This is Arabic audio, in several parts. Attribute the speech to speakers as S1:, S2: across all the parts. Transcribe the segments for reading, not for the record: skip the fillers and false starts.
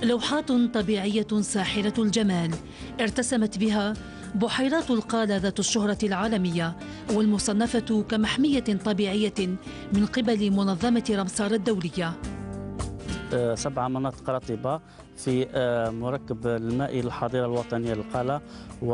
S1: لوحات طبيعية ساحرة الجمال ارتسمت بها بحيرات القالة ذات الشهرة العالمية والمصنفة كمحمية طبيعية من قبل منظمة رمسار الدولية.
S2: 7 مناطق رطبة في مركب المائي للحظيرة الوطنية للقالة،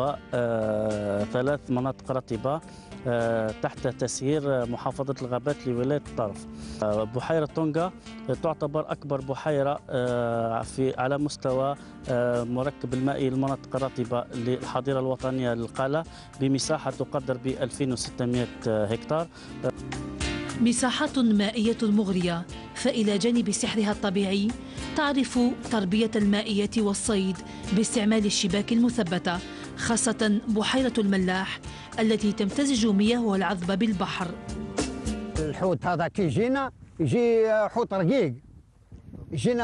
S2: و3 مناطق رطبة تحت تسيير محافظة الغابات لولاية الطرف. بحيرة طونغا تعتبر أكبر بحيرة على مستوى مركب المائي للمناطق الرطبة للحظيرة الوطنية للقالة، بمساحة تقدر ب 2600 هكتار.
S1: مساحات مائية مغرية، فإلى جانب سحرها الطبيعي تعرف تربية المائية والصيد باستعمال الشباك المثبتة، خاصة بحيرة الملاح التي تمتزج مياهها العذبة بالبحر.
S3: الحوت هذا كي يجي حوت رقيق، يجينا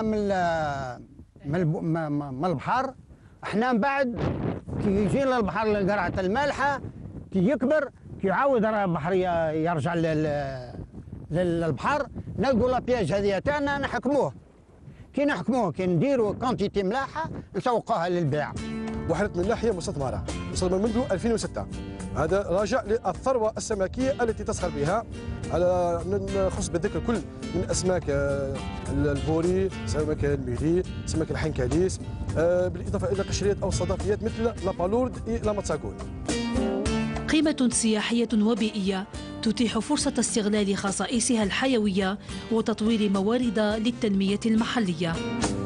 S3: من البحر. احنا من بعد كي يجينا البحر لقرعة المالحة، كي يكبر كي يعاود البحر يرجع للبحر، نلقوا لابياج هذه تاعنا نحكموه. كي نديروا كونتيتي ملاحه نسوقوها للبيع.
S4: بحيرة الملاح هي مستثمرة منذ 2006. هذا راجع للثروة السمكية التي تسخر بها، على نخص بالذكر كل من أسماك البوري، سمك الميري، سمك الحنكاليس، بالإضافة إلى قشريات أو صدفيات مثل لابالورد إلى ماتساكون.
S1: قيمة سياحية وبيئية تتيح فرصة استغلال خصائصها الحيوية وتطوير موارد للتنمية المحلية.